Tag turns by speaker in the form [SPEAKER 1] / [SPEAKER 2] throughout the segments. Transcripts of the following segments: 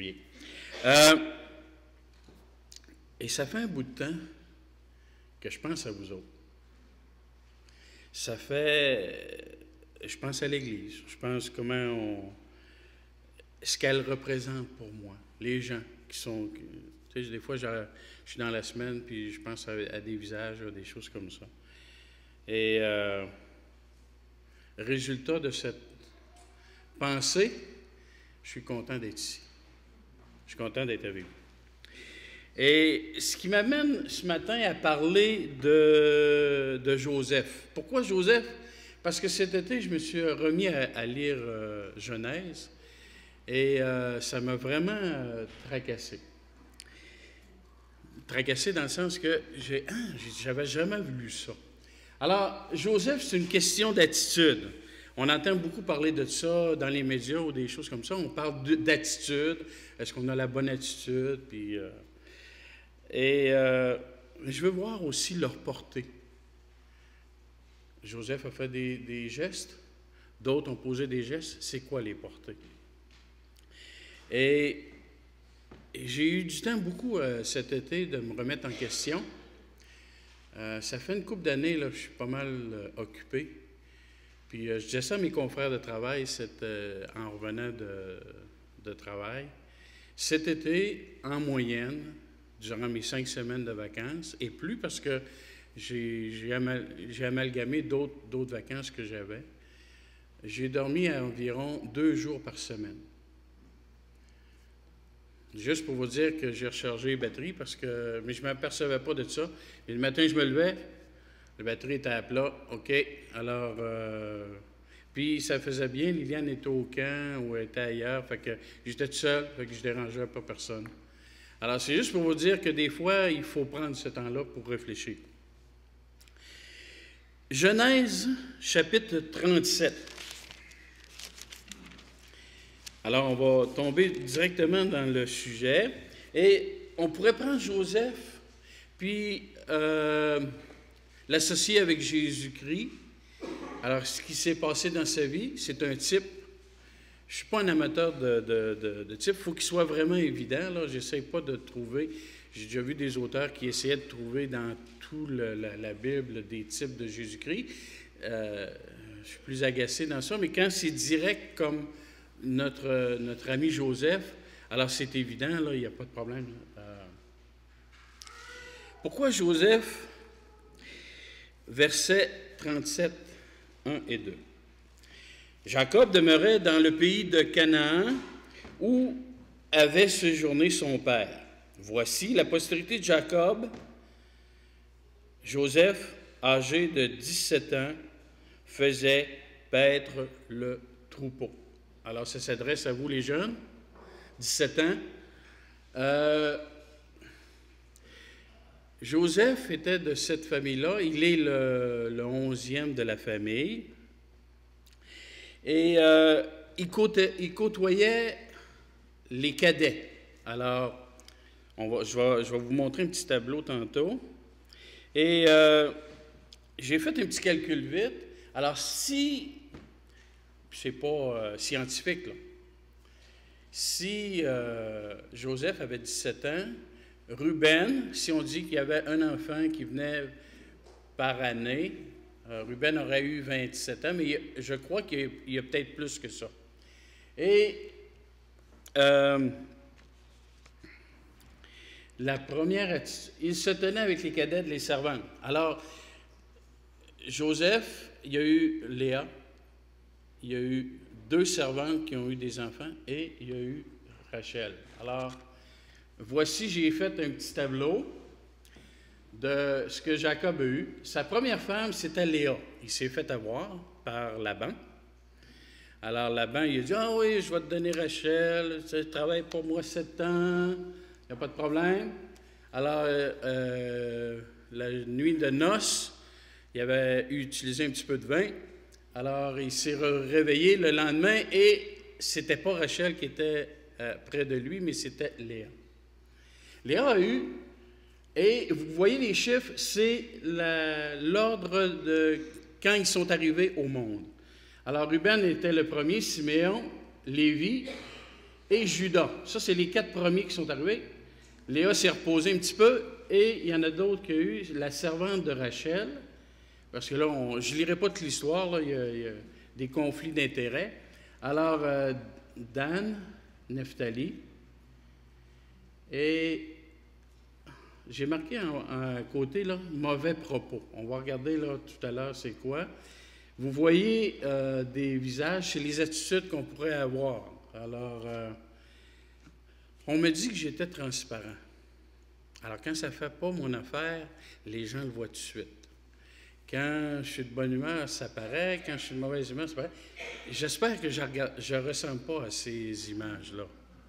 [SPEAKER 1] débrouiller. Et ça fait un bout de temps que je pense à vous autres. Ça fait... Je pense à l'Église. Je pense ce qu'elle représente pour moi. Les gens qui sont... Tu sais, des fois, je suis dans la semaine, puis je pense à des visages, à des choses comme ça. Et résultat de cette pensée, je suis content d'être ici. Je suis content d'être avec vous. Et ce qui m'amène ce matin à parler de Joseph. Pourquoi Joseph? Parce que cet été, je me suis remis à lire Genèse et ça m'a vraiment tracassé. Tracassé dans le sens que j'avais jamais vu ça. Alors, Joseph, c'est une question d'attitude. On entend beaucoup parler de ça dans les médias ou des choses comme ça. On parle d'attitude. Est-ce qu'on a la bonne attitude? Puis, je veux voir aussi leur portée. Joseph a fait des gestes. D'autres ont posé des gestes. C'est quoi les portées? Et j'ai eu du temps beaucoup cet été de me remettre en question. Ça fait une couple d'années, là, je suis pas mal occupé. Puis je disais ça à mes confrères de travail en revenant de travail. Cet été, en moyenne, durant mes 5 semaines de vacances, et plus parce que j'ai amalgamé d'autres vacances que j'avais, j'ai dormi à environ 2 jours par semaine. Juste pour vous dire que j'ai rechargé les batteries, mais je ne m'apercevais pas de ça. Et le matin, je me levais, la batterie était à plat. OK, alors... puis ça faisait bien, Liliane était au camp ou était ailleurs, fait que j'étais tout seul, fait que je ne dérangeais pas personne. Alors, c'est juste pour vous dire que des fois, il faut prendre ce temps-là pour réfléchir. Genèse, chapitre 37. Alors, on va tomber directement dans le sujet. Et on pourrait prendre Joseph, puis l'associer avec Jésus-Christ. Alors, ce qui s'est passé dans sa vie, c'est un type. Je ne suis pas un amateur de type. Il faut qu'il soit vraiment évident. Je n'essaie pas de trouver. J'ai déjà vu des auteurs qui essayaient de trouver dans toute la Bible des types de Jésus-Christ. Je suis plus agacé dans ça. Mais quand c'est direct comme notre ami Joseph, alors c'est évident, là, il n'y a pas de problème. Pourquoi Joseph? Versets 37, 1 et 2. Jacob demeurait dans le pays de Canaan où avait séjourné son père. Voici la postérité de Jacob. Joseph, âgé de 17 ans, faisait paître le troupeau. Alors, ça s'adresse à vous, les jeunes, 17 ans. Joseph était de cette famille-là. Il est le 11e de la famille. Et il côtoyait les cadets. Alors, je vais vous montrer un petit tableau tantôt. Et j'ai fait un petit calcul vite. Alors, si... c'est pas scientifique, là. Si Joseph avait 17 ans, Ruben, si on dit qu'il y avait un enfant qui venait par année, Ruben aurait eu 27 ans, mais je crois qu'il y a peut-être plus que ça. Et la première attitude, il se tenait avec les cadets, les servantes. Alors, Joseph, il y a eu Léa, il y a eu 2 servantes qui ont eu des enfants et il y a eu Rachel. Alors, voici, j'ai fait un petit tableau de ce que Jacob a eu. Sa première femme, c'était Léa. Il s'est fait avoir par Laban. Alors, Laban, il a dit, « Ah oui, je vais te donner Rachel, tu travailles pour moi 7 ans, il n'y a pas de problème. » Alors, la nuit de noces, il avait utilisé un petit peu de vin. Alors, il s'est réveillé le lendemain et c'était pas Rachel qui était près de lui, mais c'était Léa. Léa a eu, et vous voyez les chiffres, c'est l'ordre de quand ils sont arrivés au monde. Alors, Ruben était le premier, Siméon, Lévi, et Judas. Ça, c'est les 4 premiers qui sont arrivés. Léa s'est reposée un petit peu, et il y en a d'autres qui ont eu la servante de Rachel, parce que là, je ne lirai pas toute l'histoire, là, il y a des conflits d'intérêts. Alors, Dan, Nephtali, et j'ai marqué à côté, là, mauvais propos. On va regarder là, tout à l'heure c'est quoi. Vous voyez des visages, c'est les attitudes qu'on pourrait avoir. Alors, on me dit que j'étais transparent. Alors, quand ça ne fait pas mon affaire, les gens le voient tout de suite. Quand je suis de bonne humeur, ça paraît. Quand je suis de mauvaise humeur, ça paraît. J'espère que je ne ressemble pas à ces images-là.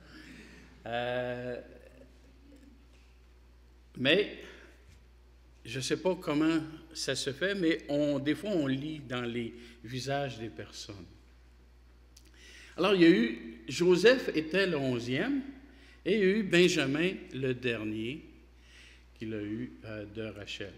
[SPEAKER 1] Mais, je ne sais pas comment ça se fait, mais des fois, on lit dans les visages des personnes. Alors, il y a eu, Joseph était le 11e, et il y a eu Benjamin, le dernier, qu'il a eu de Rachel.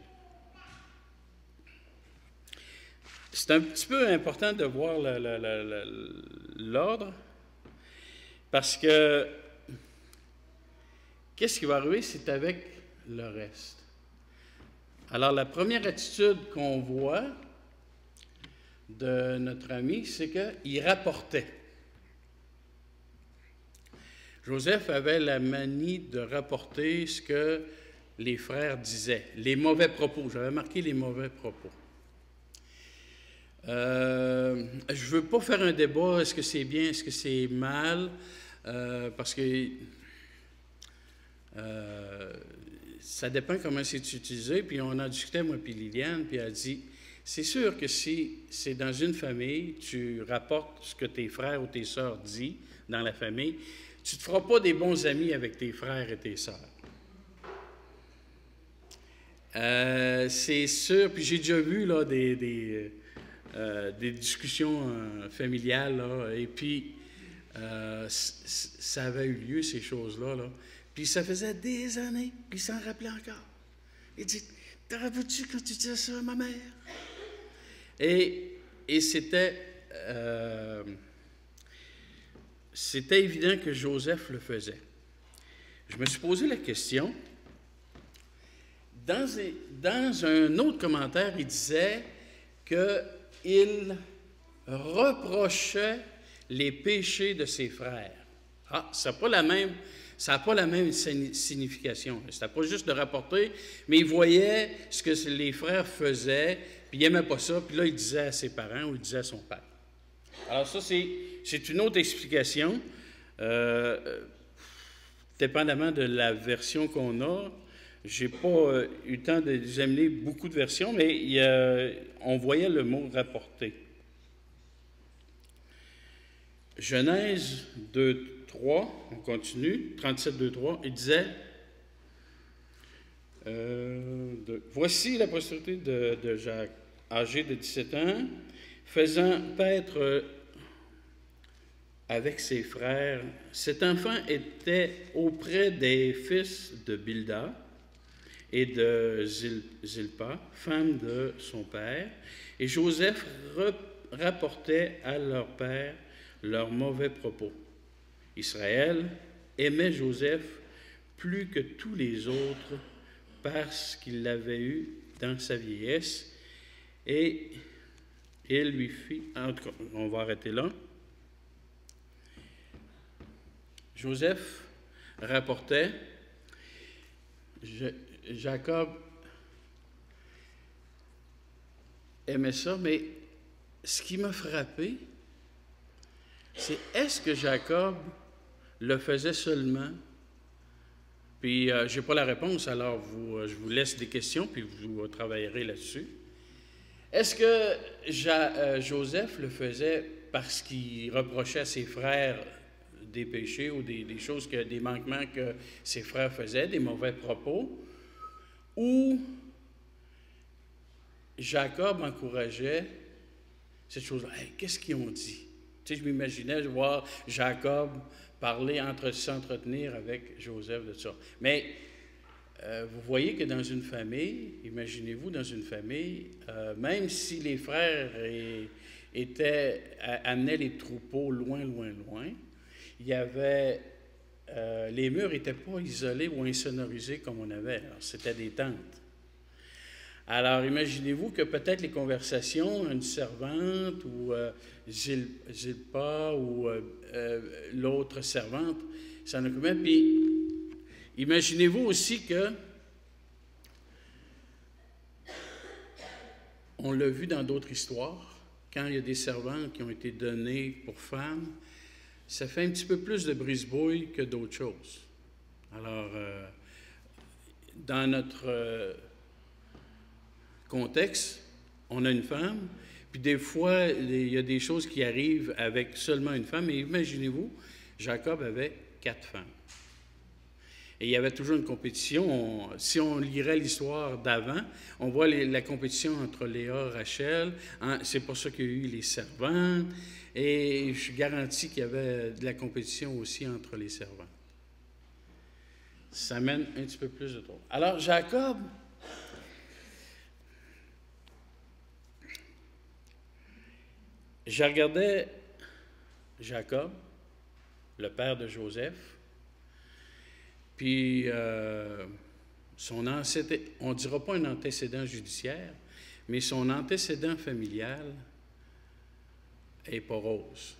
[SPEAKER 1] C'est un petit peu important de voir l'ordre, parce que qu'est-ce qui va arriver, c'est avec le reste. Alors, la première attitude qu'on voit de notre ami, c'est qu'il rapportait. Joseph avait la manie de rapporter ce que les frères disaient, les mauvais propos. J'avais marqué les mauvais propos. Je ne veux pas faire un débat, est-ce que c'est bien, est-ce que c'est mal, parce que ça dépend comment c'est utilisé. Puis on en discutait, moi puis Liliane, puis elle a dit, c'est sûr que si c'est dans une famille, tu rapportes ce que tes frères ou tes sœurs disent dans la famille, tu ne te feras pas des bons amis avec tes frères et tes sœurs. C'est sûr, puis j'ai déjà vu là, des discussions familiales, là, et puis ça avait eu lieu, ces choses-là, là. Puis ça faisait des années, puis il s'en rappelait encore. Il dit, « Te rappelles-tu quand tu disais ça à ma mère? » Et c'était évident que Joseph le faisait. Je me suis posé la question. Dans un autre commentaire, il disait qu'il reprochait les péchés de ses frères. Ah, ça n'a pas la même signification. C'était pas juste de rapporter, mais il voyait ce que les frères faisaient, puis il n'aimait pas ça, puis là, il disait à ses parents ou il disait à son père. Alors ça, c'est une autre explication, dépendamment de la version qu'on a. Je n'ai pas eu le temps d'examiner beaucoup de versions, mais on voyait le mot « rapporter ». Genèse 2:3, on continue, 37:2:3, il disait voici la postérité de Jacques, âgé de 17 ans, faisant paître avec ses frères. Cet enfant était auprès des fils de Bilda et de Zilpa, femme de son père, et Joseph rapportait à leur père leurs mauvais propos. Israël aimait Joseph plus que tous les autres parce qu'il l'avait eu dans sa vieillesse, et il lui fit... En tout cas, on va arrêter là. Joseph rapportait, Jacob aimait ça, mais ce qui m'a frappé, c'est est-ce que Jacob le faisait seulement? Puis, je n'ai pas la réponse, alors je vous laisse des questions, puis vous travaillerez là-dessus. Est-ce que Joseph le faisait parce qu'il reprochait à ses frères des péchés ou des choses, des manquements que ses frères faisaient, des mauvais propos, ou Jacob encourageait cette chose-là? Hey, qu'est-ce qu'ils ont dit? Tu sais, je m'imaginais voir Jacob parler, s'entretenir avec Joseph de ça. Mais vous voyez que dans une famille, imaginez-vous dans une famille, même si les frères amenaient les troupeaux loin, loin, loin, il y avait, les murs n'étaient pas isolés ou insonorisés comme on avait. C'était des tentes. Alors, imaginez-vous que peut-être les conversations, une servante ou Zilpa ou l'autre servante s'en occupaient. Puis, imaginez-vous aussi que, on l'a vu dans d'autres histoires, quand il y a des servantes qui ont été données pour femmes, ça fait un petit peu plus de brise-bouille que d'autres choses. Alors, dans notre contexte, on a une femme, puis des fois, il y a des choses qui arrivent avec seulement une femme, et imaginez-vous, Jacob avait 4 femmes. Et il y avait toujours une compétition. Si on lirait l'histoire d'avant, on voit la compétition entre Léa et Rachel. C'est pour ça qu'il y a eu les servantes. Et je garantis qu'il y avait de la compétition aussi entre les servantes. Ça mène un petit peu plus de temps. Alors, Jacob, je regardais Jacob, le père de Joseph, puis on ne dira pas un antécédent judiciaire, mais son antécédent familial n'est pas rose.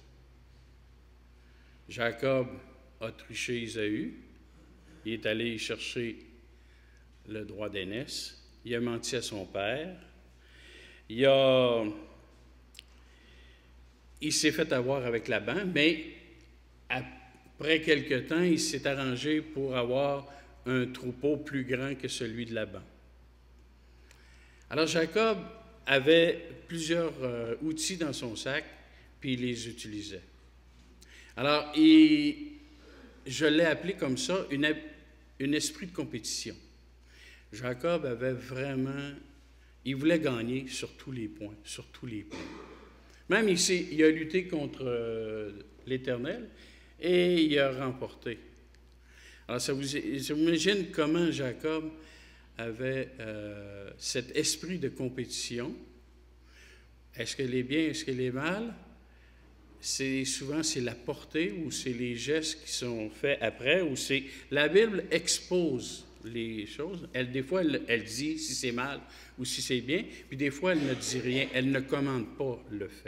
[SPEAKER 1] Jacob a triché Ésaü, il est allé chercher le droit d'aînesse, il a menti à son père, il s'est fait avoir avec Laban, mais après quelque temps, il s'est arrangé pour avoir un troupeau plus grand que celui de Laban. Alors Jacob avait plusieurs outils dans son sac, puis il les utilisait. Alors, je l'ai appelé comme ça, un esprit de compétition. Jacob avait vraiment, il voulait gagner sur tous les points, Même il a lutté contre l'Éternel et il a remporté. Alors, ça vous imagine comment Jacob avait cet esprit de compétition. Est-ce qu'elle est bien, est-ce qu'elle est mal? Souvent, c'est la portée ou c'est les gestes qui sont faits après, ou c'est... La Bible expose les choses. Des fois, elle dit si c'est mal ou si c'est bien, puis des fois, elle ne dit rien, elle ne commande pas le fait.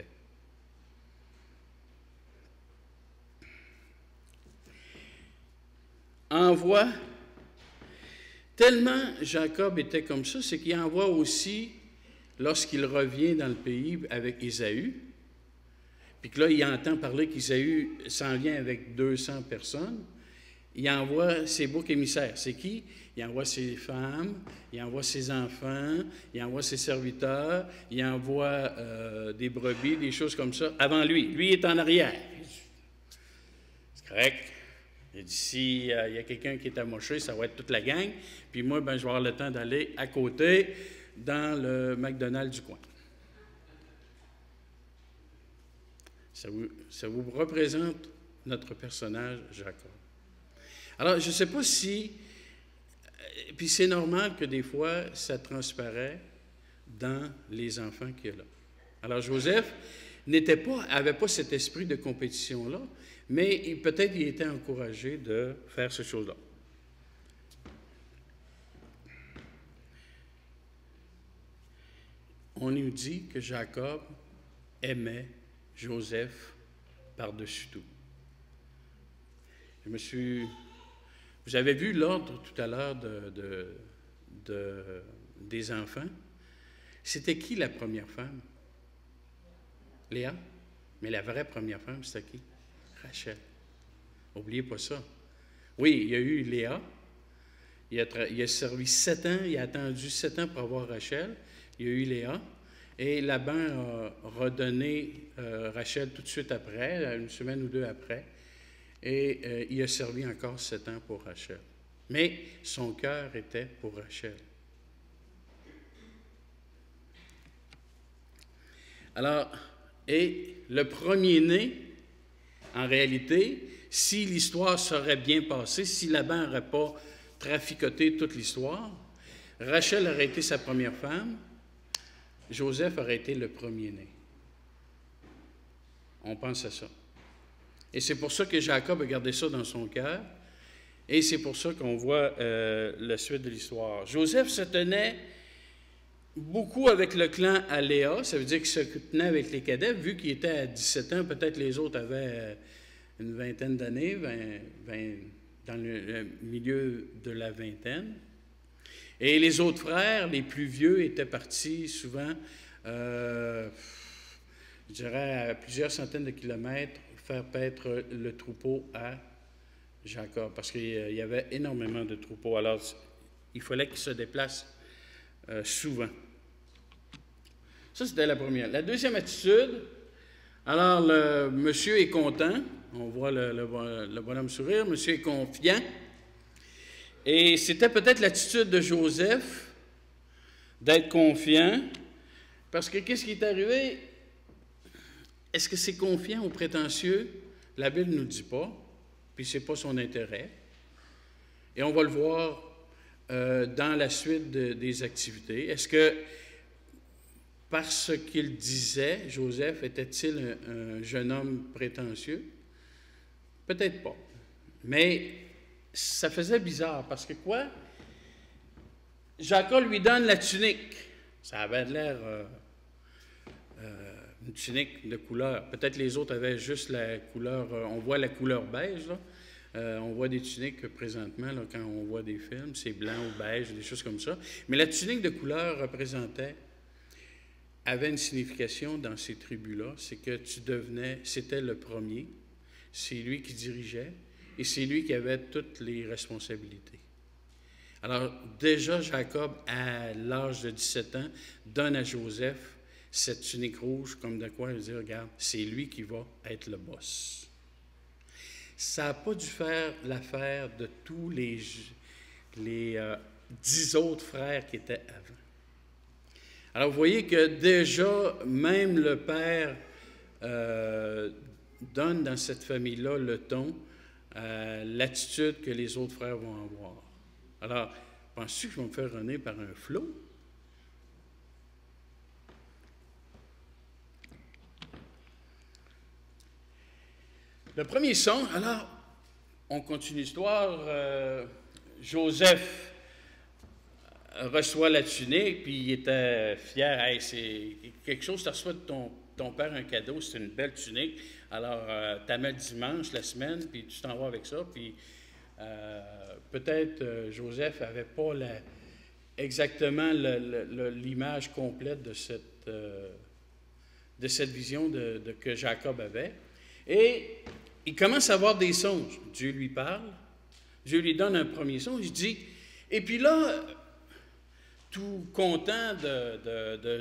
[SPEAKER 1] Envoie, tellement Jacob était comme ça, c'est qu'il envoie aussi, lorsqu'il revient dans le pays avec Ésaü, puis que là, il entend parler qu'Ésaü s'en vient avec 200 personnes, il envoie ses boucs émissaires. C'est qui? Il envoie ses femmes, il envoie ses enfants, il envoie ses serviteurs, il envoie des brebis, des choses comme ça, avant lui. Lui, il est en arrière. C'est correct. Il dit, s'il y a quelqu'un qui est amoché, ça va être toute la gang. Puis moi, je vais avoir le temps d'aller à côté dans le McDonald's du coin. Ça vous représente notre personnage, Jacob. Alors, je ne sais pas si... Puis c'est normal que des fois, ça transparaît dans les enfants qu'il y a là. Alors, Joseph n'avait pas cet esprit de compétition-là, mais peut-être il était encouragé de faire ces choses-là. On nous dit que Jacob aimait Joseph par-dessus tout. Vous avez vu l'ordre tout à l'heure des enfants. C'était qui la première femme? Léa? Mais la vraie première femme, c'était qui? Rachel. N'oubliez pas ça. Oui, il y a eu Léa. Il a servi 7 ans, il a attendu 7 ans pour avoir Rachel. Il y a eu Léa. Et Laban a redonné Rachel tout de suite après, une semaine ou 2 après. Et il a servi encore 7 ans pour Rachel. Mais son cœur était pour Rachel. Alors, et le premier-né, en réalité, si l'histoire serait bien passée, si Laban n'aurait pas traficoté toute l'histoire, Rachel aurait été sa première femme, Joseph aurait été le premier-né. On pense à ça. Et c'est pour ça que Jacob a gardé ça dans son cœur. Et c'est pour ça qu'on voit la suite de l'histoire. Joseph se tenait beaucoup avec le clan à Léa. Ça veut dire qu'il se tenait avec les cadets. Vu qu'il était à 17 ans, peut-être les autres avaient une vingtaine d'années, dans le milieu de la vingtaine. Et les autres frères, les plus vieux, étaient partis souvent, je dirais, à plusieurs centaines de kilomètres, faire paître le troupeau à Jacob, parce qu'il y avait énormément de troupeaux. Alors, il fallait qu'il se déplace souvent. Ça, c'était la première. La deuxième attitude, alors, le monsieur est content. On voit le bonhomme sourire. Monsieur est confiant. Et c'était peut-être l'attitude de Joseph d'être confiant. Parce que qu'est-ce qui est arrivé? Est-ce que c'est confiant ou prétentieux? La Bible ne nous dit pas. Puis ce n'est pas son intérêt. Et on va le voir dans la suite des activités. Est-ce que, parce qu'il disait, Joseph, était-il un jeune homme prétentieux? Peut-être pas. Mais ça faisait bizarre, parce que quoi? Jacob lui donne la tunique. Ça avait l'air une tunique de couleur. Peut-être les autres avaient juste la couleur, on voit la couleur beige, là. On voit des tuniques présentement, là, quand on voit des films, c'est blanc ou beige, des choses comme ça. Mais la tunique de couleur avait une signification dans ces tribus-là, c'est que c'était le premier, c'est lui qui dirigeait, et c'est lui qui avait toutes les responsabilités. Alors, déjà, Jacob, à l'âge de 17 ans, donne à Joseph cette tunique rouge, comme de quoi il dit, regarde, c'est lui qui va être le boss. Ça n'a pas dû faire l'affaire de tous les 10 autres frères qui étaient avant. Alors, vous voyez que déjà, même le père donne dans cette famille-là le ton, l'attitude que les autres frères vont avoir. Alors, penses-tu que je vais me faire runner par un flot? Le premier son, alors, on continue l'histoire. Joseph reçoit la tunique, puis il était fier. Hey, c'est quelque chose, tu reçois de ton père un cadeau, c'est une belle tunique. Alors, tu la mets le dimanche, la semaine, puis tu t'en vas avec ça. Puis peut-être Joseph n'avait pas exactement l'image complète de cette vision que Jacob avait. Et il commence à avoir des songes. Dieu lui parle. Dieu lui donne un premier songe. Il dit, et puis là, tout content de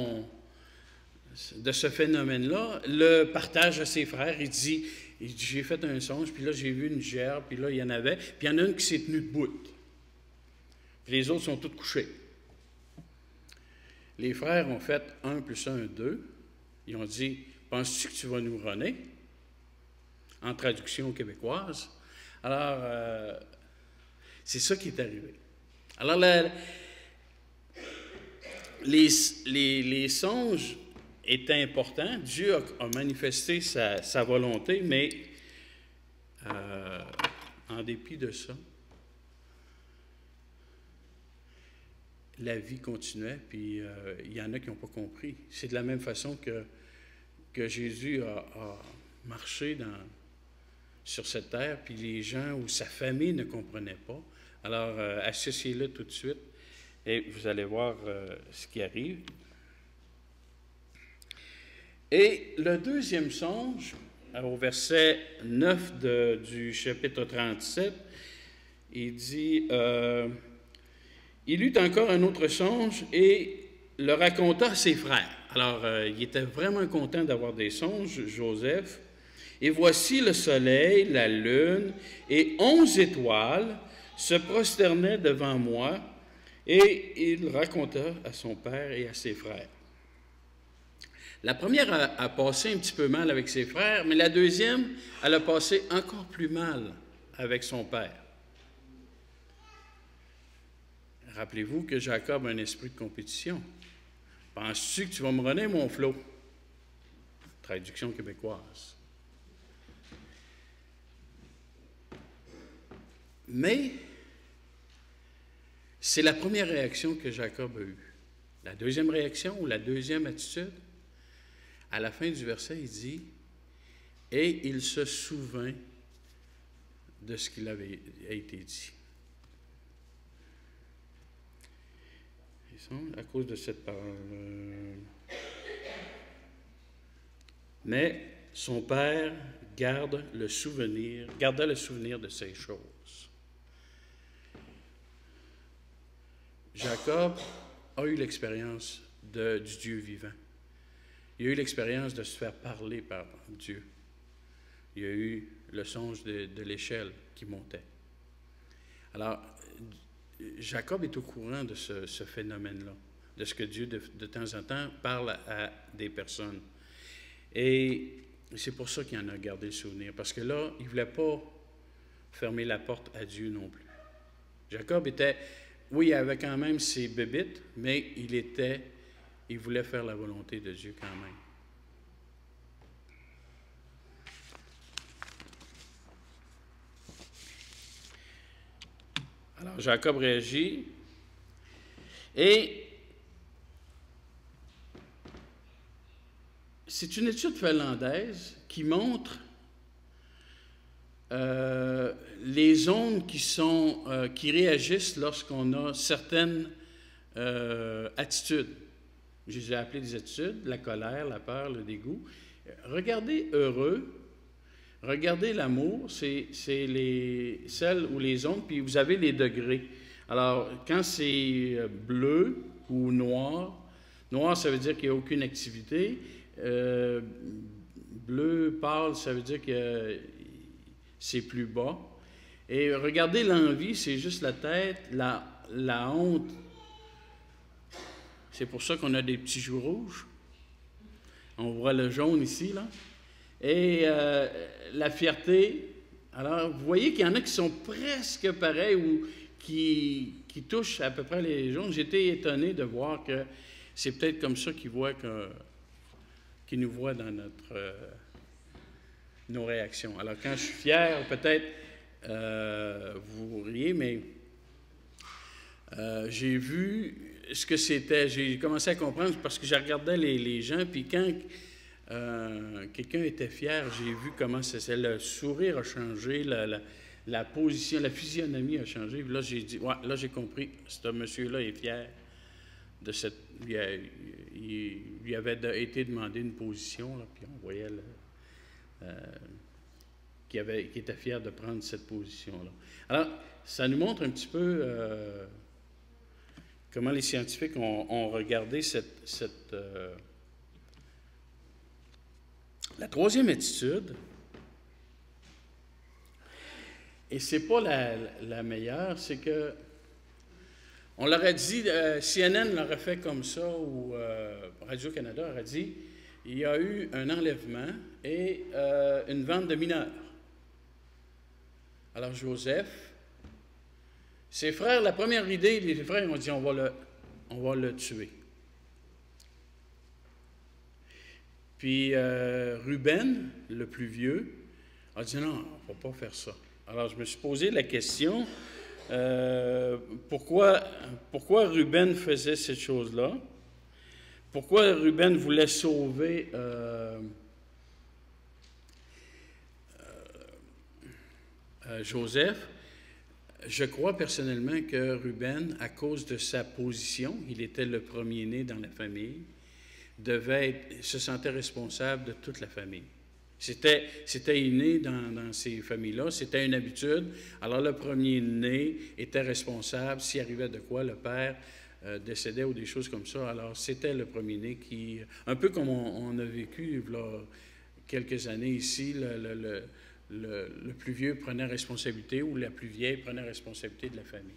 [SPEAKER 1] ce phénomène-là, le partage à ses frères. Il dit, j'ai fait un songe, puis là, j'ai vu une gerbe, puis là, il y en avait, puis il y en a une qui s'est tenue debout. Puis les autres sont tous couchés. Les frères ont fait 1 + 1 = 2. Ils ont dit, penses-tu que tu vas nous runner? En traduction québécoise. Alors, c'est ça qui est arrivé. Alors, les songes étaient importants. Dieu a manifesté sa volonté, mais en dépit de ça, la vie continuait, puis il y en a qui n'ont pas compris. C'est de la même façon que Jésus a marché sur cette terre, puis les gens ou sa famille ne comprenaient pas. Alors, associez-le tout de suite, et vous allez voir ce qui arrive. Et le deuxième songe, au verset 9 du chapitre 37, il dit... il eut encore un autre songe et le raconta à ses frères. Alors, il était vraiment content d'avoir des songes, Joseph. Et voici le soleil, la lune et 11 étoiles se prosternaient devant moi, et il raconta à son père et à ses frères. La première a passé un petit peu mal avec ses frères, mais la deuxième, elle a passé encore plus mal avec son père. Rappelez-vous que Jacob a un esprit de compétition. Penses-tu que tu vas me runner, mon flot? Traduction québécoise. Mais c'est la première réaction que Jacob a eue. La deuxième réaction ou la deuxième attitude, à la fin du verset, il dit « Et il se souvint de ce qu'il avait été dit. » À cause de cette parole. Mais son père garda le souvenir de ces choses. Jacob a eu l'expérience du Dieu vivant. Il a eu l'expérience de se faire parler par Dieu. Il a eu le songe de l'échelle qui montait. Alors, Jacob est au courant de ce phénomène-là, de ce que Dieu, de temps en temps, parle à des personnes. Et c'est pour ça qu'il en a gardé le souvenir, parce que là, il ne voulait pas fermer la porte à Dieu non plus. Jacob était, oui, il avait quand même ses bébites, mais il voulait faire la volonté de Dieu quand même. Alors, Jacob réagit et c'est une étude finlandaise qui montre les ondes qui réagissent lorsqu'on a certaines attitudes. Je les ai appelées des attitudes, la colère, la peur, le dégoût. Regardez heureux. Regardez l'amour, c'est celles ou les ondes, puis vous avez les degrés. Alors, quand c'est bleu ou noir, noir, ça veut dire qu'il n'y a aucune activité. Bleu pâle, ça veut dire que c'est plus bas. Et regardez l'envie, c'est juste la tête, la honte. C'est pour ça qu'on a des petits joues rouges. On voit le jaune ici, là. Et la fierté, alors vous voyez qu'il y en a qui sont presque pareils ou qui touchent à peu près les jaunes. J'étais étonné de voir que c'est peut-être comme ça qu'ils nous voient dans nos réactions. Alors quand je suis fier, peut-être vous riez, mais j'ai vu ce que c'était. J'ai commencé à comprendre parce que je regardais les gens, puis quand quelqu'un était fier, j'ai vu comment c'est. Le sourire a changé, la position, la physionomie a changé. Puis là, j'ai dit, ouais, là, j'ai compris, ce monsieur-là est fier de cette. Il lui avait été demandé une position, là, puis on voyait qu'il était fier de prendre cette position-là. Alors, ça nous montre un petit peu comment les scientifiques ont regardé la troisième attitude, et ce n'est pas la meilleure, c'est que on leur a dit, CNN l'aurait fait comme ça, ou Radio-Canada aurait dit, il y a eu un enlèvement et une vente de mineurs. Alors Joseph, ses frères, la première idée, les frères ont dit, on va le tuer. Puis Ruben, le plus vieux, a dit non, on ne va pas faire ça. Alors je me suis posé la question, pourquoi Ruben faisait cette chose-là? Pourquoi Ruben voulait sauver Joseph? Je crois personnellement que Ruben, à cause de sa position, il était le premier-né dans la famille, se sentait responsable de toute la famille. C'était inné dans ces familles-là, c'était une habitude. Alors le premier-né était responsable, s'il arrivait de quoi, le père décédait ou des choses comme ça. Alors c'était le premier-né qui, un peu comme on a vécu il y a quelques années ici, le plus vieux prenait responsabilité ou la plus vieille prenait responsabilité de la famille.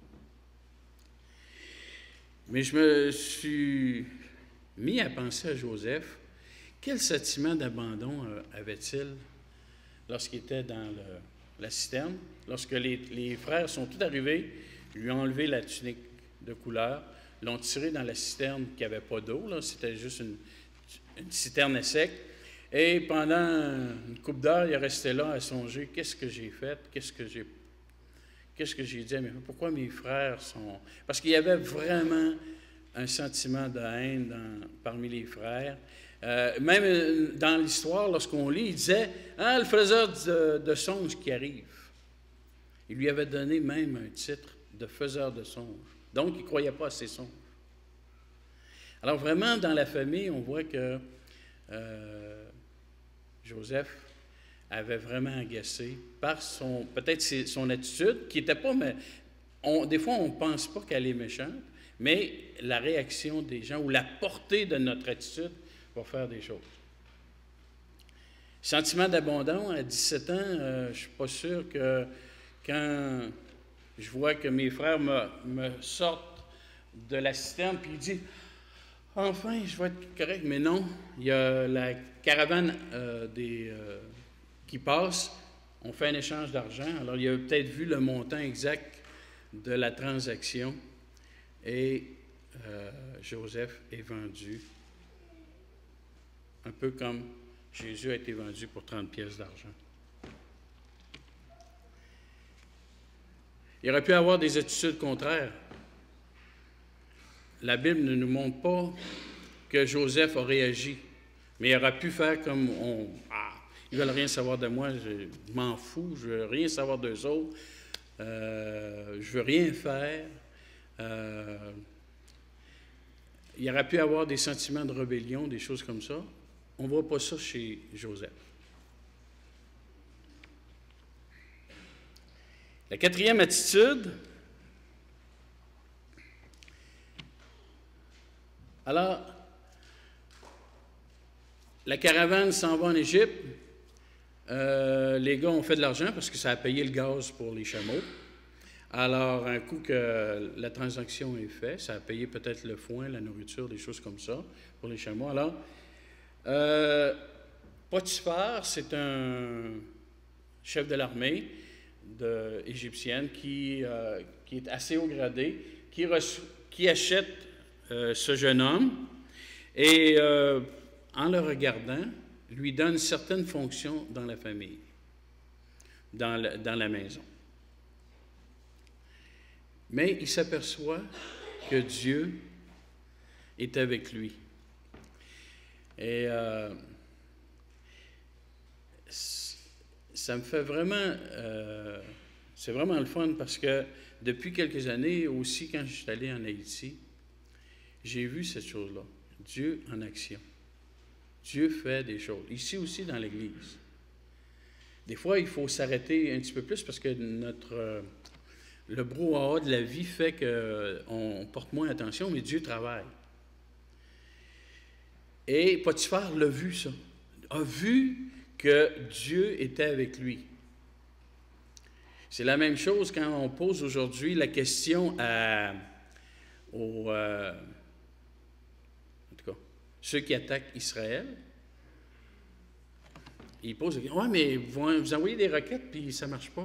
[SPEAKER 1] Mais je me suis mis à penser à Joseph, quel sentiment d'abandon avait-il lorsqu'il était dans la citerne, lorsque les frères sont tous arrivés, lui ont enlevé la tunique de couleur, l'ont tiré dans la citerne qui n'avait pas d'eau, c'était juste une citerne à sec, et pendant une couple d'heures, il restait là à songer, qu'est-ce que j'ai fait, qu'est-ce qu'est-ce que j'ai dit à mes frères? Pourquoi mes frères sont... Parce qu'il y avait vraiment un sentiment de haine parmi les frères. Même dans l'histoire, lorsqu'on lit, il disait « Ah, le faiseur de songes qui arrive ». Il lui avait donné même un titre de faiseur de songes. Donc, il ne croyait pas à ses songes. Alors, vraiment, dans la famille, on voit que Joseph avait vraiment agacé par peut-être son attitude, qui n'était pas... Mais des fois, on ne pense pas qu'elle est méchante, mais la réaction des gens ou la portée de notre attitude va faire des choses. Sentiment d'abandon, à 17 ans, je ne suis pas sûr que quand je vois que mes frères me sortent de la citerne, puis ils disent « Enfin, je vais être correct », mais non, il y a la caravane qui passe, on fait un échange d'argent, alors il a peut-être vu le montant exact de la transaction, et Joseph est vendu, un peu comme Jésus a été vendu pour 30 pièces d'argent. Il aurait pu avoir des attitudes contraires. La Bible ne nous montre pas que Joseph a réagi, mais il aurait pu faire comme ils ne veulent rien savoir de moi, je m'en fous, je ne veux rien savoir d'eux autres, je ne veux rien faire. Il aurait pu avoir des sentiments de rébellion, des choses comme ça. On ne voit pas ça chez Joseph. La quatrième attitude, alors, la caravane s'en va en Égypte. Les gars ont fait de l'argent parce que ça a payé le gaz pour les chameaux. Alors, un coup que la transaction est faite, ça a payé peut-être le foin, la nourriture, des choses comme ça pour les chameaux. Alors, Potiphar, c'est un chef de l'armée égyptienne qui est assez haut gradé, qui achète ce jeune homme et, en le regardant, lui donne certaines fonctions dans la famille, dans la maison. Mais il s'aperçoit que Dieu est avec lui. Et ça me fait vraiment... c'est vraiment le fun parce que depuis quelques années, aussi quand je suis allé en Haïti, j'ai vu cette chose-là. Dieu en action. Dieu fait des choses. Ici aussi dans l'Église. Des fois, il faut s'arrêter un petit peu plus parce que le brouhaha de la vie fait qu'on porte moins attention, mais Dieu travaille. Et Potiphar l'a vu, ça. A vu que Dieu était avec lui. C'est la même chose quand on pose aujourd'hui la question ceux qui attaquent Israël. Ils posent la question, « Ouais, mais vous envoyez des roquettes, puis ça ne marche pas. »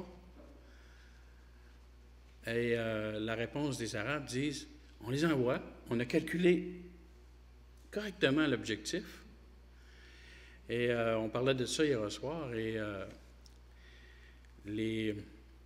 [SPEAKER 1] Et la réponse des Arabes disent, « On les envoie, on a calculé correctement l'objectif. » Et on parlait de ça hier soir, et les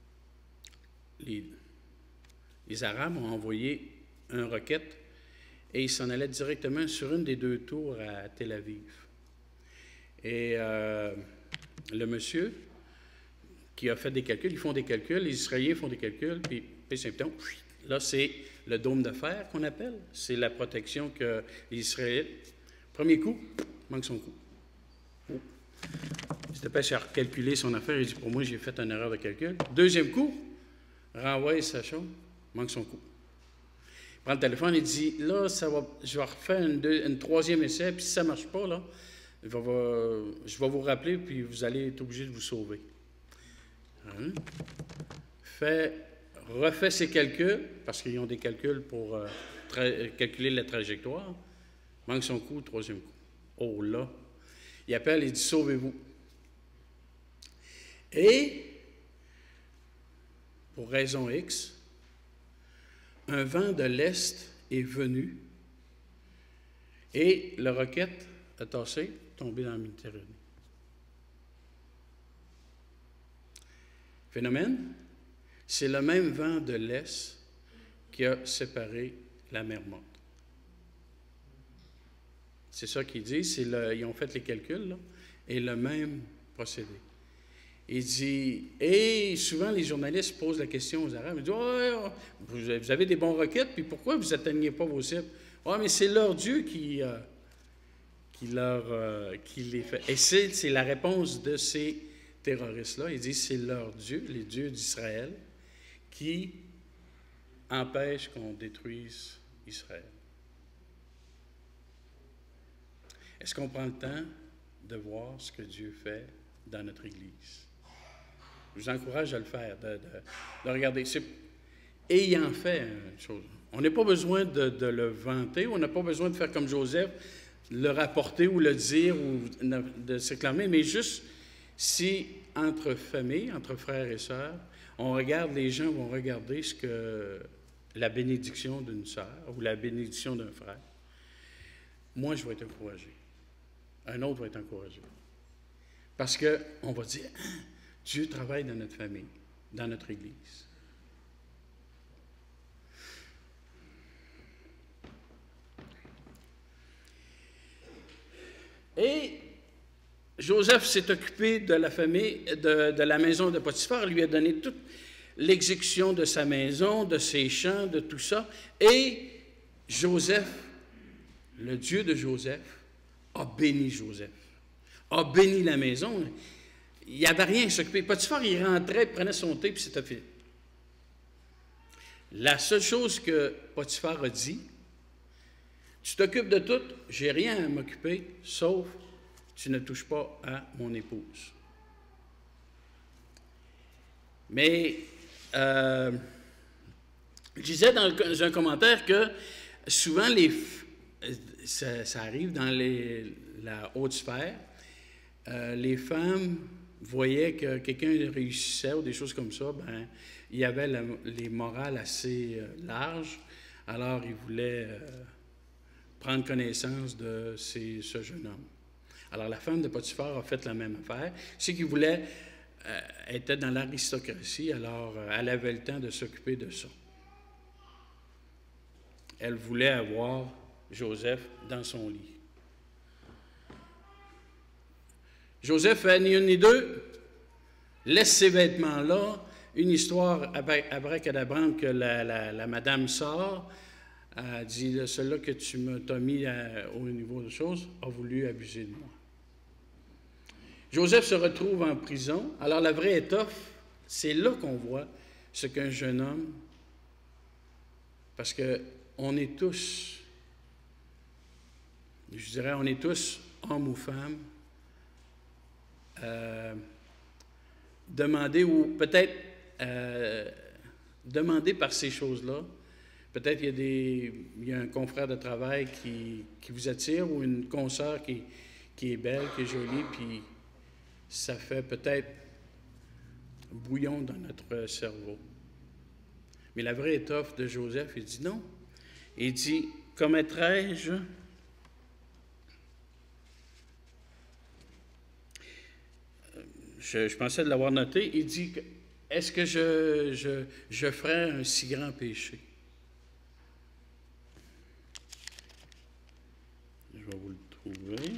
[SPEAKER 1] Arabes ont envoyé une roquette et ils s'en allaient directement sur une des deux tours à Tel Aviv. Et le monsieur qui a fait des calculs, ils font des calculs, les Israéliens font des calculs, puis symptômes, là c'est le dôme de fer qu'on appelle, c'est la protection que les Israéliens, premier coup, manque son coup. Oh. Il se dépêche à recalculer son affaire, il dit, pour moi j'ai fait une erreur de calcul. Deuxième coup, renvoie sa chose, manque son coup. Il prend le téléphone et dit, là, je vais refaire une troisième essai, puis si ça ne marche pas, là, je vais vous rappeler, puis vous allez être obligé de vous sauver. Hein? Refait ses calculs, parce qu'ils ont des calculs pour calculer la trajectoire. Manque son coup, troisième coup. Oh là! Il appelle et dit, sauvez-vous. Et, pour raison X, un vent de l'Est est venu et la roquette a tassé, tombé dans la Méditerranée. Phénomène, c'est le même vent de l'Est qui a séparé la mer Morte. C'est ça qu'ils disent, ils ont fait les calculs, là, et le même procédé. Il dit, et souvent les journalistes posent la question aux Arabes, ils disent, oh, vous avez des bons roquettes, puis pourquoi vous n'atteignez pas vos cibles? Oh, mais c'est leur Dieu qui les fait. Et c'est la réponse de ces terroristes-là. Ils disent, c'est leur Dieu, les dieux d'Israël, qui empêchent qu'on détruise Israël. Est-ce qu'on prend le temps de voir ce que Dieu fait dans notre Église? Je vous encourage à le faire, de regarder. Et il en fait une chose. On n'a pas besoin de le vanter, on n'a pas besoin de faire comme Joseph, le rapporter ou le dire ou de s'exclamer, mais juste si entre familles, entre frères et sœurs, on regarde, les gens vont regarder ce que la bénédiction d'une sœur ou la bénédiction d'un frère. Moi, je vais être encouragé. Un autre va être encouragé. Parce qu'on va dire, Dieu travaille dans notre famille, dans notre Église. Et Joseph s'est occupé de la famille, de la maison de Potiphar, lui a donné toute l'exécution de sa maison, de ses champs, de tout ça. Et Joseph, le Dieu de Joseph, a béni Joseph, a béni la maison. Il n'y avait rien à s'occuper. Potiphar, il rentrait, il prenait son thé, puis c'était fait. La seule chose que Potiphar a dit, tu t'occupes de tout, j'ai rien à m'occuper, sauf tu ne touches pas à mon épouse. Mais je disais dans un commentaire que souvent ça arrive dans la haute sphère, les femmes voyaient que quelqu'un réussissait ou des choses comme ça, ben il y avait les morales assez larges, alors ils voulaient prendre connaissance de ce jeune homme. Alors la femme de Potiphar a fait la même affaire. C'est qu'il voulait, était dans l'aristocratie, alors elle avait le temps de s'occuper de ça. Elle voulait avoir Joseph dans son lit. Joseph fait ni une ni deux, laisse ses vêtements là, une histoire abracadabrante que la madame sort, dit, celui-là que tu m'as mis au niveau de choses a voulu abuser de moi. Joseph se retrouve en prison. Alors la vraie étoffe, c'est là qu'on voit ce qu'un jeune homme, parce qu'on est tous, je dirais, on est tous, hommes ou femmes, demandés ou peut-être demandés par ces choses-là. Peut-être il y a un confrère de travail qui vous attire ou une consoeur qui est belle, qui est jolie, puis ça fait peut-être bouillon dans notre cerveau. Mais la vraie étoffe de Joseph, il dit non. Il dit, commettrai-je je pensais de l'avoir noté, il dit, est-ce que je ferais un si grand péché? Je vais vous le trouver.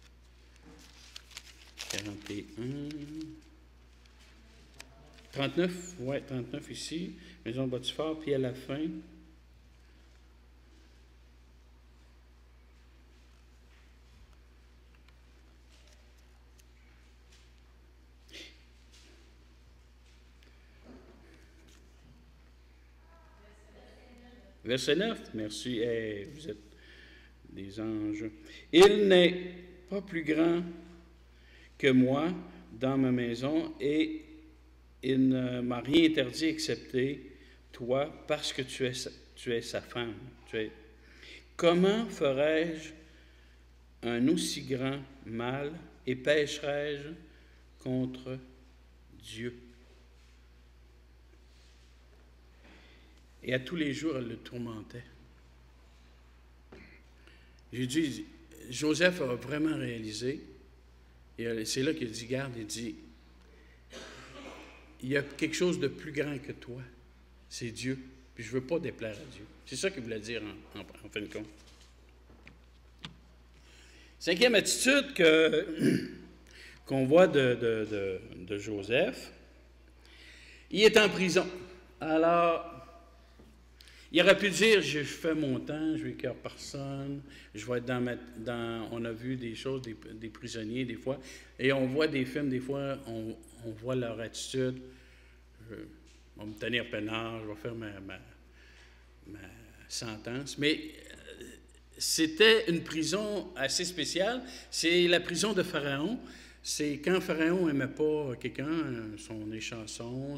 [SPEAKER 1] 41. 39, oui, 39 ici. Maison de Potiphar, puis à la fin. Verset 9, merci, hey, vous êtes des anges. Il n'est pas plus grand que moi dans ma maison et il ne m'a rien interdit excepté toi parce que tu es sa femme. Comment ferais-je un aussi grand mal et pécherais-je contre Dieu? Et à tous les jours, elle le tourmentait. Joseph a vraiment réalisé, et c'est là qu'il dit, garde, il dit, il y a quelque chose de plus grand que toi. C'est Dieu. Puis je ne veux pas déplaire à Dieu. C'est ça qu'il voulait dire en fin de compte. Cinquième attitude qu'on voit de Joseph, il est en prison. Alors, il aurait pu dire, je fais mon temps, je ne vais écœurer personne, je vais être on a vu des choses, des prisonniers des fois, et on voit des films, des fois, on voit leur attitude, je vais me tenir peinard, je vais faire ma sentence, mais c'était une prison assez spéciale, c'est la prison de Pharaon. C'est quand Pharaon n'aimait pas quelqu'un, son échanson,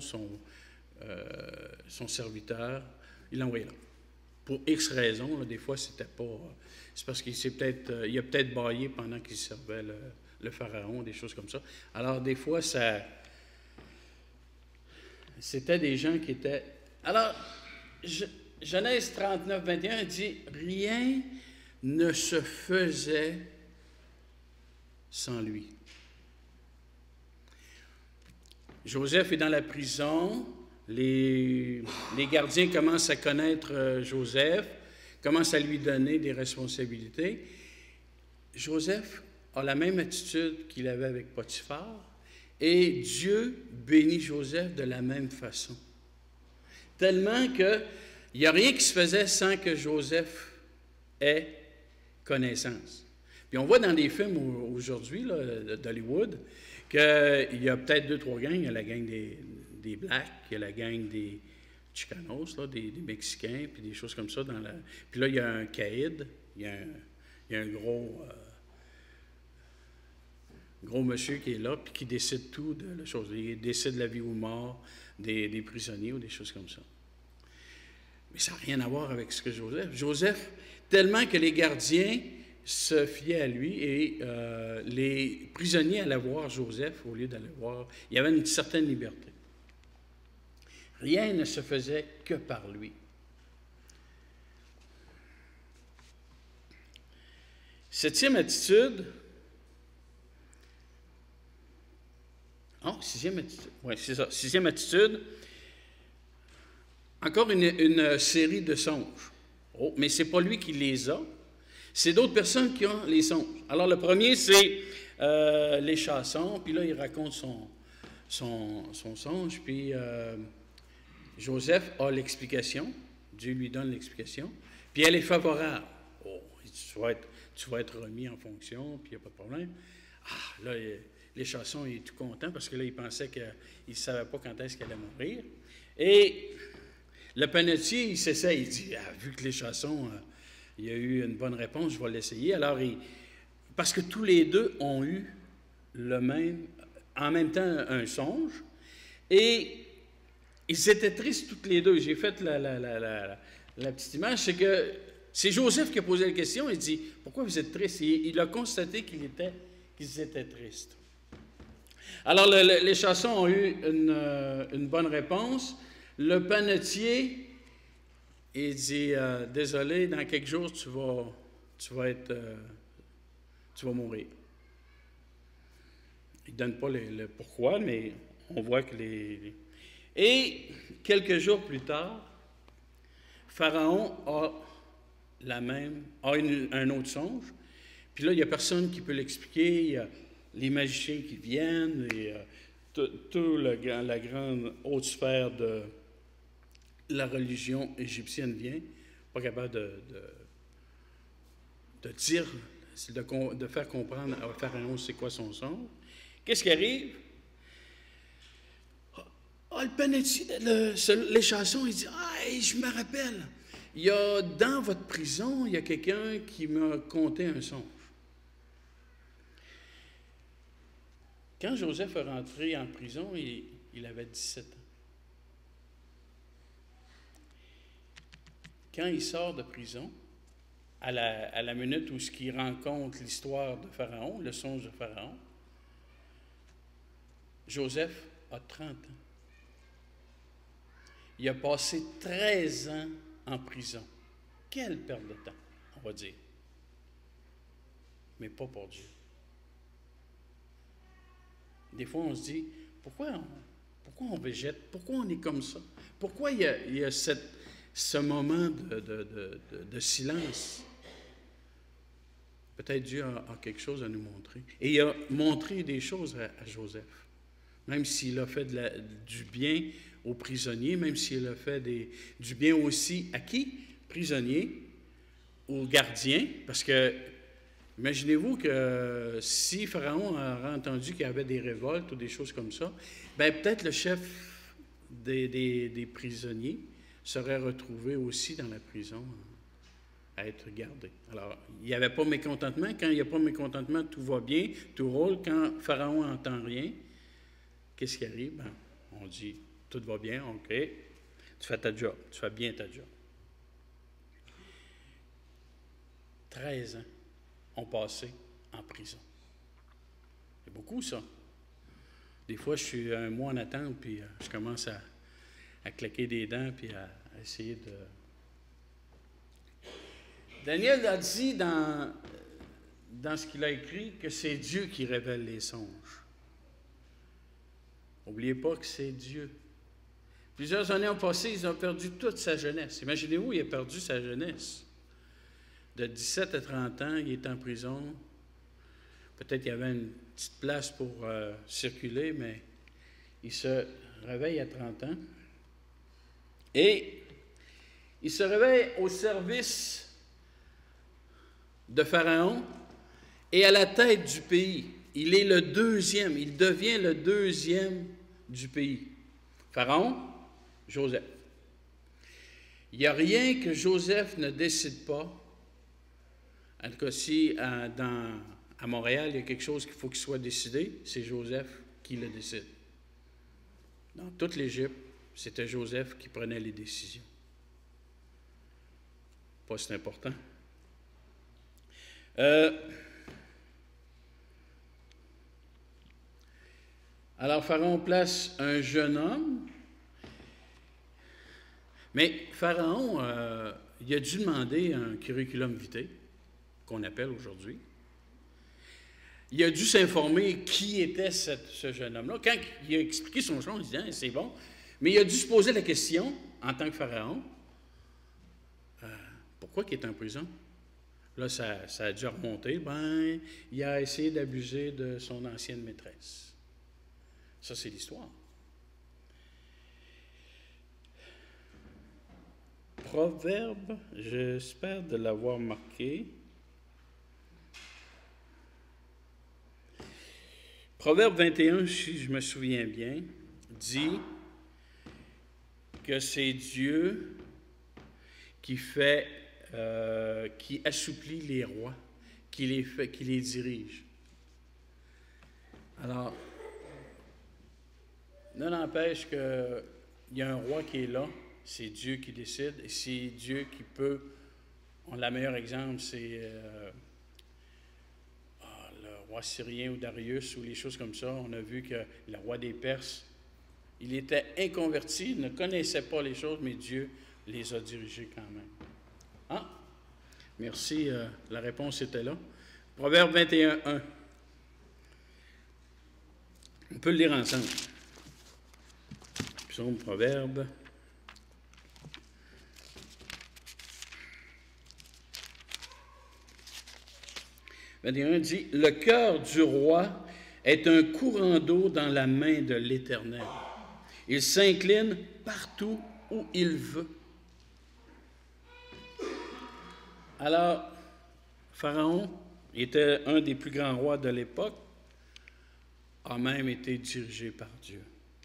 [SPEAKER 1] son serviteur, il l'envoyait là. Pour X raisons, là, des fois, c'était pas... C'est parce qu'il il a peut-être bâillé pendant qu'il servait le Pharaon, des choses comme ça. Alors, des fois, c'était des gens qui étaient... Alors, Genèse 39, 21 dit « Rien ne se faisait sans lui. » Joseph est dans la prison, les gardiens commencent à connaître Joseph, commencent à lui donner des responsabilités. Joseph a la même attitude qu'il avait avec Potiphar, et Dieu bénit Joseph de la même façon. Tellement qu'il n'y a rien qui se faisait sans que Joseph ait connaissance. Puis on voit dans des films aujourd'hui, d'Hollywood, qu'il y a peut-être 2-3 gangs. Il y a la gang des Blacks, il y a la gang des Chicanos, là, des Mexicains, puis des choses comme ça. Puis là, il y a un caïd, il y a un gros monsieur qui est là, puis qui décide tout de la chose. Il décide la vie ou mort des prisonniers ou des choses comme ça. Mais ça n'a rien à voir avec ce que Joseph, tellement que les gardiens se fiaient à lui et les prisonniers allaient voir Joseph au lieu d'aller voir. Il y avait une certaine liberté. Rien ne se faisait que par lui. Septième attitude. Oh, sixième attitude. Oui, c'est ça. Sixième attitude. Encore une série de songes. Oh, mais ce n'est pas lui qui les a. C'est d'autres personnes qui ont les songes. Alors, le premier, c'est les chassons. Puis là, il raconte son songe. Puis Joseph a l'explication. Dieu lui donne l'explication. Puis elle est favorable. Oh, tu vas être remis en fonction, puis il n'y a pas de problème. Ah, là, les chassons, il est tout content parce que là, il pensait qu'il ne savait pas quand est-ce qu'il allait mourir. Et le panetier, il s'essaie. Il dit, vu que les chassons... il y a eu une bonne réponse, je vais l'essayer. Alors, parce que tous les deux ont eu en même temps un songe, et ils étaient tristes tous les deux. J'ai fait la petite image, c'est que c'est Joseph qui a posé la question. Il dit, pourquoi vous êtes tristes? Il a constaté qu'ils étaient tristes. Alors, les chassons ont eu une bonne réponse. Le panetier... il dit, désolé, dans quelques jours, tu vas mourir. Il ne donne pas le pourquoi, mais on voit que Et quelques jours plus tard, Pharaon a un autre songe. Puis là, il n'y a personne qui peut l'expliquer. Il y a les magiciens qui viennent, et toute la grande haute sphère de la religion égyptienne vient, pas capable de dire, de faire comprendre à Pharaon c'est quoi son songe. Qu'est-ce qui arrive? Ah, le panetier, les chassons, il dit, je me rappelle, il y a dans votre prison, il y a quelqu'un qui m'a conté un songe. Quand Joseph est rentré en prison, il avait 17 ans. Quand il sort de prison, à la minute où il rencontre l'histoire de Pharaon, le songe de Pharaon, Joseph a 30 ans. Il a passé 13 ans en prison. Quelle perte de temps, on va dire. Mais pas pour Dieu. Des fois, on se dit, pourquoi Pourquoi on végète? Pourquoi on est comme ça? Pourquoi il y a ce moment de silence? Peut-être Dieu a quelque chose à nous montrer. Et il a montré des choses à Joseph. Même s'il a fait du bien aux prisonniers, même s'il a fait du bien aussi à qui? Prisonniers, aux gardiens. Parce que, imaginez-vous que si Pharaon a entendu qu'il y avait des révoltes ou des choses comme ça, bien peut-être le chef des prisonniers serait retrouvé aussi dans la prison à être gardé. Alors, il n'y avait pas mécontentement. Quand il n'y a pas mécontentement, tout va bien, tout roule. Quand Pharaon n'entend rien, qu'est-ce qui arrive? Ben, on dit, tout va bien, OK, tu fais ta job, tu fais bien ta job. 13 ans ont passé en prison. C'est beaucoup, ça. Des fois, je suis un mois en attente, puis je commence à claquer des dents, puis à essayer de... Daniel a dit dans ce qu'il a écrit que c'est Dieu qui révèle les songes. N'oubliez pas que c'est Dieu. Plusieurs années ont passé, ils ont perdu toute sa jeunesse. Imaginez-vous, il a perdu sa jeunesse. De 17 à 30 ans, il est en prison. Peut-être qu'il y avait une petite place pour circuler, mais il se réveille à 30 ans. Et il se réveille au service de Pharaon et à la tête du pays. Il est le deuxième, il devient le deuxième du pays. Pharaon, Joseph. Il n'y a rien que Joseph ne décide pas. En tout cas, si à Montréal, il y a quelque chose qu'il faut qu'il soit décidé, c'est Joseph qui le décide. Dans toute l'Égypte, c'était Joseph qui prenait les décisions. Pas c'est important. Alors, Pharaon place un jeune homme, mais Pharaon, il a dû demander un curriculum vitae, qu'on appelle aujourd'hui. Il a dû s'informer qui était ce jeune homme-là. Quand il a expliqué son nom, il dit c'est bon, mais il a dû se poser la question, en tant que Pharaon, pourquoi il est en prison? Là, ça a dû remonter. Ben, il a essayé d'abuser de son ancienne maîtresse. Ça, c'est l'histoire. Proverbe, j'espère de l'avoir marqué. Proverbe 21, si je me souviens bien, dit que c'est Dieu qui assouplit les rois, qui les dirige. Alors, non n'empêche qu'il y a un roi qui est là, c'est Dieu qui décide, et c'est Dieu qui peut. Le meilleur exemple, c'est le roi syrien ou Darius, ou les choses comme ça. On a vu que le roi des Perses, il était inconverti, il ne connaissait pas les choses, mais Dieu les a dirigés quand même. Ah, merci, la réponse était là. Proverbe 21, 1. On peut le lire ensemble. Psaume, Proverbe. Dit, le cœur du roi est un courant d'eau dans la main de l'Éternel. Il s'incline partout où il veut. Alors, Pharaon était un des plus grands rois de l'époque, a même été dirigé par Dieu.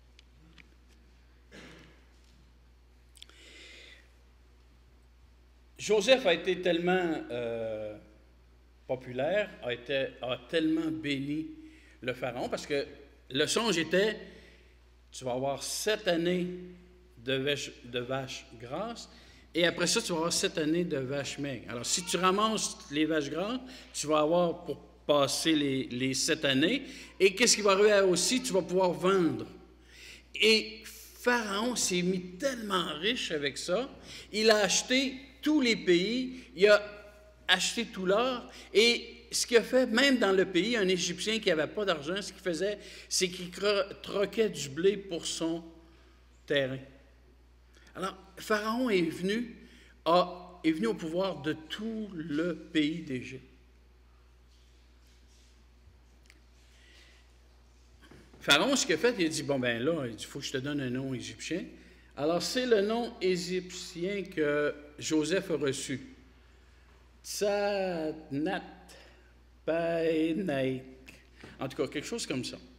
[SPEAKER 1] Joseph a été tellement populaire, a tellement béni le Pharaon, parce que le songe était, tu vas avoir 7 années de vaches grasses, et après ça, tu vas avoir 7 années de vaches maigres. Alors, si tu ramasses les vaches grasses, tu vas avoir pour passer les 7 années, et qu'est-ce qui va arriver aussi? Tu vas pouvoir vendre. Et Pharaon s'est mis tellement riche avec ça, il a acheté tous les pays, il a acheté tout l'or, et ce qu'il a fait, même dans le pays, un Égyptien qui n'avait pas d'argent, ce qu'il faisait, c'est qu'il troquait du blé pour son terrain. Alors, Pharaon est venu au pouvoir de tout le pays d'Égypte. Pharaon, ce qu'il a fait, il a dit, bon ben là, il faut que je te donne un nom égyptien. Alors, c'est le nom égyptien que Joseph a reçu. Tsanat Paenaik. En tout cas, quelque chose comme ça.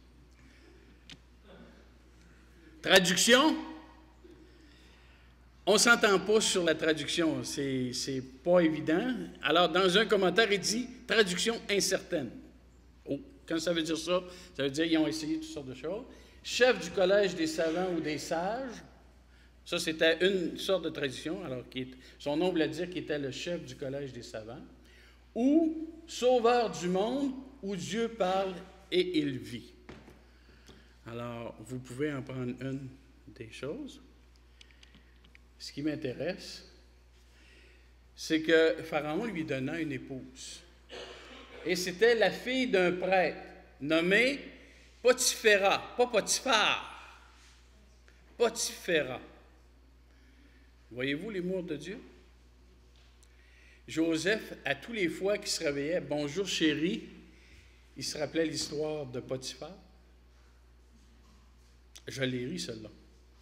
[SPEAKER 1] Traduction? On ne s'entend pas sur la traduction, c'est pas évident. Alors, dans un commentaire, il dit « traduction incertaine ». Oh, quand ça veut dire ça veut dire qu'ils ont essayé toutes sortes de choses. Chef du collège des savants ou des sages, ça c'était une sorte de traduction, alors son nom voulait dire qu'il était le chef du collège des savants. Ou sauveur du monde, où Dieu parle et il vit. Alors, vous pouvez en prendre une des choses. Ce qui m'intéresse, c'est que Pharaon lui donna une épouse. Et c'était la fille d'un prêtre nommé Potiphera, pas Potiphar, Potiphera. Voyez-vous l'amour de Dieu? Joseph, à tous les fois qu'il se réveillait, « Bonjour chérie », il se rappelait l'histoire de Potiphar. Je l'ai ri, celle-là.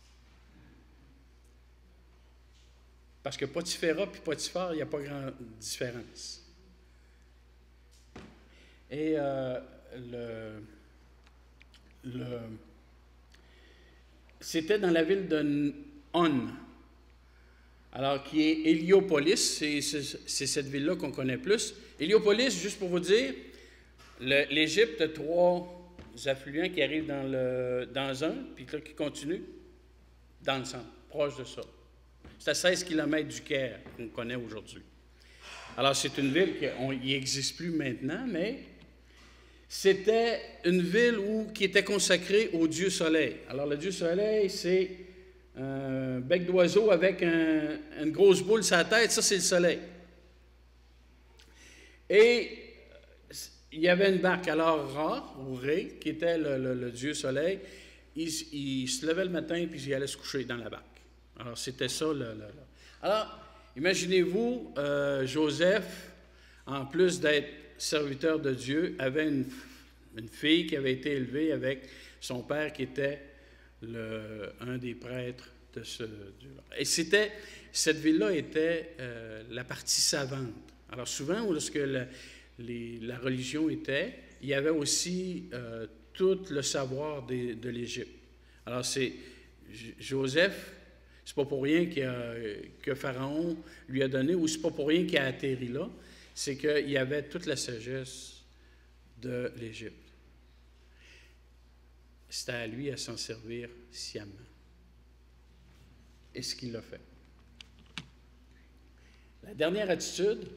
[SPEAKER 1] Parce que Potiphera et Potiphar, il n'y a pas grande différence. Et c'était dans la ville de On, alors qui est Héliopolis, c'est cette ville-là qu'on connaît plus. Héliopolis, juste pour vous dire, l'Égypte a 3 affluents qui arrivent dans un, puis là qui continuent dans le centre, proche de ça. C'est à 16 km du Caire qu'on connaît aujourd'hui. Alors, c'est une ville qui n'existe plus maintenant, mais c'était une ville qui était consacrée au dieu soleil. Alors, le dieu soleil, c'est un bec d'oiseau avec une grosse boule sur la tête, ça, c'est le soleil. Et il y avait une barque, alors Ra, ou Ré, qui était le dieu soleil, il se levait le matin puis il allait se coucher dans la barque. Alors, c'était ça. Alors, imaginez-vous, Joseph, en plus d'être serviteur de Dieu, avait une fille qui avait été élevée avec son père qui était un des prêtres de ce Dieu-là. Et cette ville-là était la partie savante. Alors, souvent, lorsque la religion était, il y avait aussi tout le savoir de l'Égypte. Alors, c'est Joseph. C'est pas pour rien que Pharaon lui a donné, ou c'est pas pour rien qu'il a atterri là, c'est qu'il y avait toute la sagesse de l'Égypte. C'était à lui à s'en servir sciemment. Et ce qu'il a fait. La dernière attitude,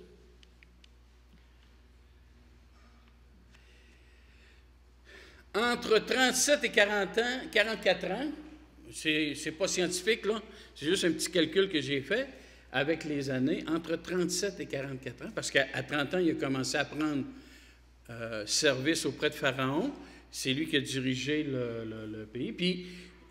[SPEAKER 1] entre 37 et 44 ans, c'est pas scientifique, là. C'est juste un petit calcul que j'ai fait avec les années, entre 37 et 44 ans, parce qu'à 30 ans, il a commencé à prendre service auprès de Pharaon. C'est lui qui a dirigé le pays. Puis,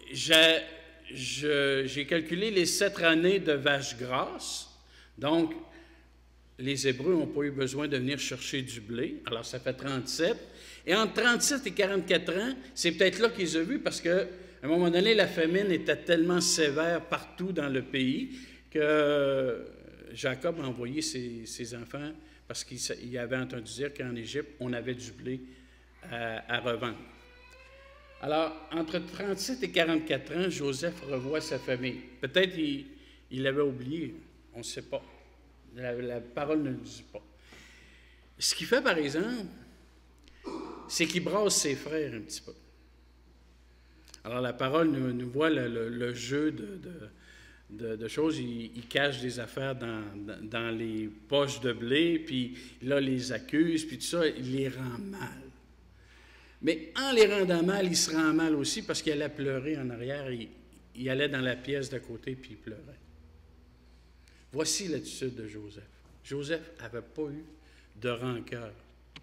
[SPEAKER 1] j'ai calculé les 7 années de vache grasse. Donc, les Hébreux n'ont pas eu besoin de venir chercher du blé. Alors, ça fait 37. Et entre 37 et 44 ans, c'est peut-être là qu'ils ont vu, parce que à un moment donné, la famine était tellement sévère partout dans le pays que Jacob a envoyé ses enfants parce qu'il avait entendu dire qu'en Égypte, on avait du blé à revendre. Alors, entre 37 et 44 ans, Joseph revoit sa famille. Peut-être il l'avait oublié, on ne sait pas. La parole ne le dit pas. Ce qu'il fait, par exemple, c'est qu'il brasse ses frères un petit peu. Alors, la parole nous voit le jeu de choses. Il cache des affaires dans les poches de blé, puis là, les accuse, puis tout ça, il les rend mal. Mais en les rendant mal, il se rend mal aussi parce qu'il allait pleurer en arrière. Il allait dans la pièce d'à côté, puis il pleurait. Voici l'attitude de Joseph. Joseph n'avait pas eu de rancœur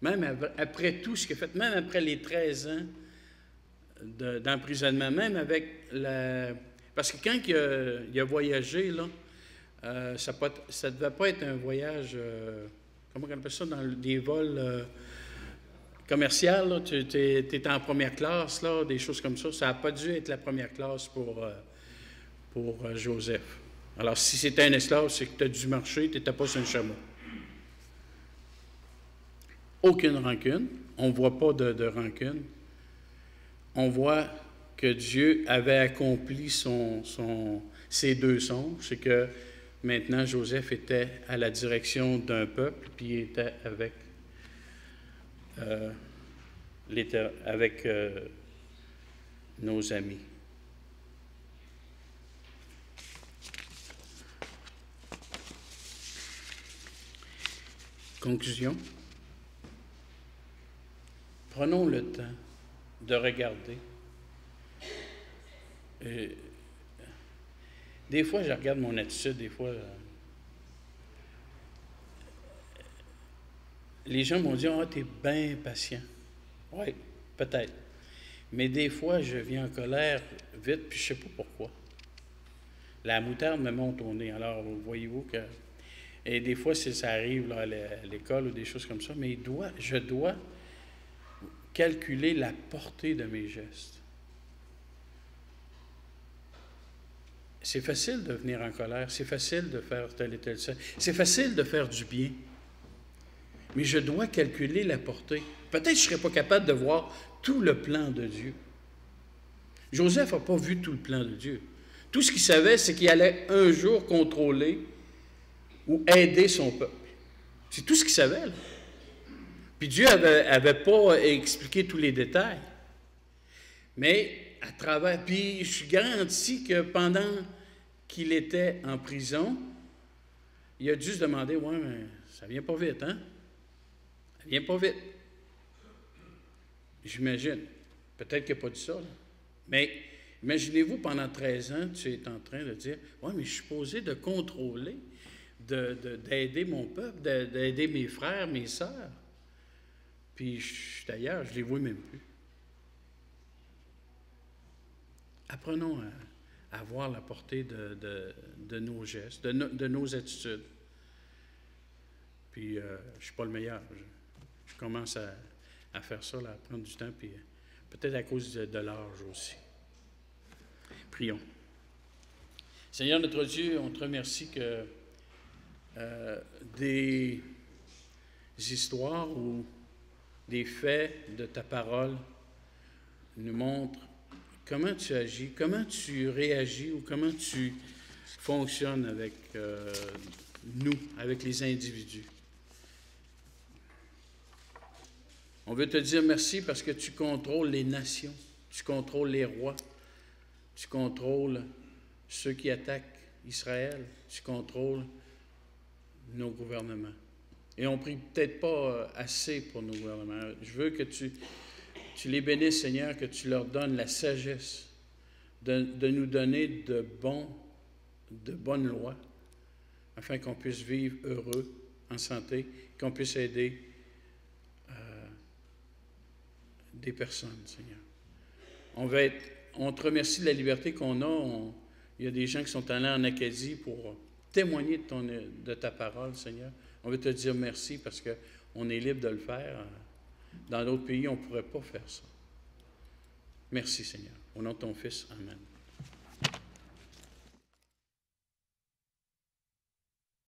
[SPEAKER 1] même après tout ce qu'il a fait, même après les 13 ans d'emprisonnement, même avec la... Parce que quand il a voyagé, là, ça ne devait pas être un voyage, comment on appelle ça, dans des vols commerciaux, tu étais en première classe, là, des choses comme ça. Ça n'a pas dû être la première classe pour Joseph. Alors, si c'était un esclave, c'est que tu as dû marcher, tu n'étais pas sur un chameau. Aucune rancune. On ne voit pas de rancune. On voit que Dieu avait accompli ses 2 songes. C'est que maintenant, Joseph était à la direction d'un peuple, puis il était avec nos amis. Conclusion. Prenons le temps de regarder. Des fois, je regarde mon attitude, des fois, les gens m'ont dit « Ah, t'es bien patient. » Oui, peut-être. Mais des fois, je viens en colère vite, puis je ne sais pas pourquoi. La moutarde me monte au nez. Alors, voyez-vous que... Et des fois, ça arrive là, à l'école ou des choses comme ça, mais je dois calculer la portée de mes gestes. C'est facile de venir en colère, c'est facile de faire tel et tel chose, c'est facile de faire du bien, mais je dois calculer la portée. Peut-être que je ne serais pas capable de voir tout le plan de Dieu. Joseph n'a pas vu tout le plan de Dieu. Tout ce qu'il savait, c'est qu'il allait un jour contrôler ou aider son peuple. C'est tout ce qu'il savait, là. Puis Dieu n'avait pas expliqué tous les détails. Mais à travers... Puis je suis garanti que pendant qu'il était en prison, il a dû se demander, « Ouais, mais ça vient pas vite, hein? Ça vient pas vite. » J'imagine. Peut-être qu'il n'a pas dit ça, là. Mais imaginez-vous, pendant 13 ans, tu es en train de dire, « Ouais, mais je suis supposé de contrôler, d'aider mon peuple, d'aider mes frères, mes sœurs. » Puis d'ailleurs, je ne les vois même plus. Apprenons à voir la portée de nos gestes, de nos attitudes. Puis je ne suis pas le meilleur. Je commence à faire ça, là, à prendre du temps, puis peut-être à cause de l'âge aussi. Prions. Seigneur notre Dieu, on te remercie que des histoires ou des faits de ta parole nous montrent comment tu agis, comment tu réagis ou comment tu fonctionnes avec nous, avec les individus. On veut te dire merci parce que tu contrôles les nations, tu contrôles les rois, tu contrôles ceux qui attaquent Israël, tu contrôles nos gouvernements. Et on ne prie peut-être pas assez pour nos gouvernements. Je veux que tu les bénisses, Seigneur, que tu leur donnes la sagesse de nous donner de bonnes lois, afin qu'on puisse vivre heureux, en santé, qu'on puisse aider des personnes, Seigneur. On te remercie de la liberté qu'on a. Il y a des gens qui sont allés en Acadie pour témoigner de ta parole, Seigneur. On veut te dire merci parce qu'on est libre de le faire. Dans d'autres pays, on ne pourrait pas faire ça. Merci, Seigneur. Au nom de ton Fils, amen.